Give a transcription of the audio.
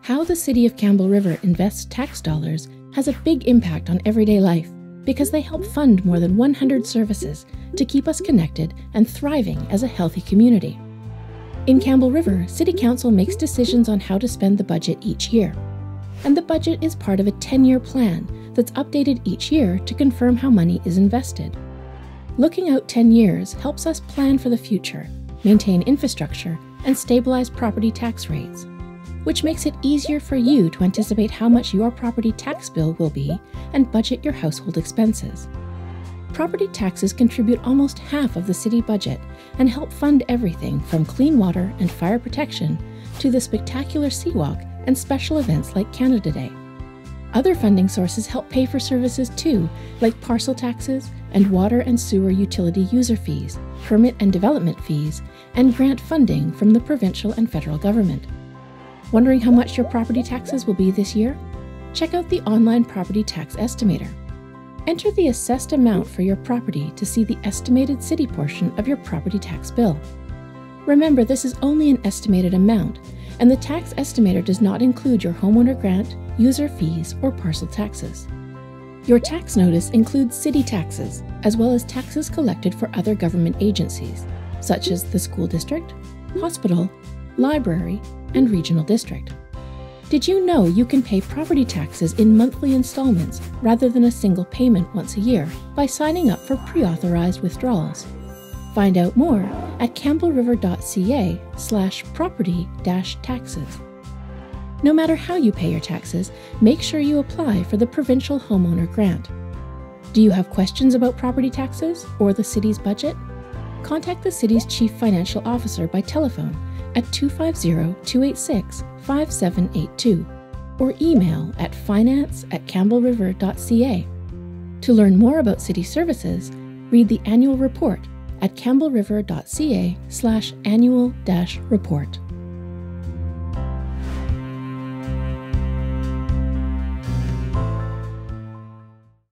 How the City of Campbell River invests tax dollars has a big impact on everyday life because they help fund more than 100 services to keep us connected and thriving as a healthy community. In Campbell River, City Council makes decisions on how to spend the budget each year. And the budget is part of a 10-year plan that's updated each year to confirm how money is invested. Looking out 10 years helps us plan for the future, maintain infrastructure, and stabilize property tax rates, which makes it easier for you to anticipate how much your property tax bill will be and budget your household expenses. Property taxes contribute almost half of the city budget and help fund everything from clean water and fire protection to the spectacular Seawalk and special events like Canada Day. Other funding sources help pay for services too, like parcel taxes and water and sewer utility user fees, permit and development fees, and grant funding from the provincial and federal government. Wondering how much your property taxes will be this year? Check out the online property tax estimator. Enter the assessed amount for your property to see the estimated city portion of your property tax bill. Remember, this is only an estimated amount, and the tax estimator does not include your homeowner grant, user fees, or parcel taxes. Your tax notice includes city taxes, as well as taxes collected for other government agencies, such as the school district, hospital, library, and regional district. Did you know you can pay property taxes in monthly installments rather than a single payment once a year by signing up for pre-authorized withdrawals? Find out more at campbellriver.ca/property-taxes. No matter how you pay your taxes, make sure you apply for the provincial homeowner grant. Do you have questions about property taxes or the city's budget? Contact the city's chief financial officer by telephone at 250-286-5782 or email at finance@campbellriver.ca. To learn more about city services, read the annual report at campbellriver.ca/annual-report.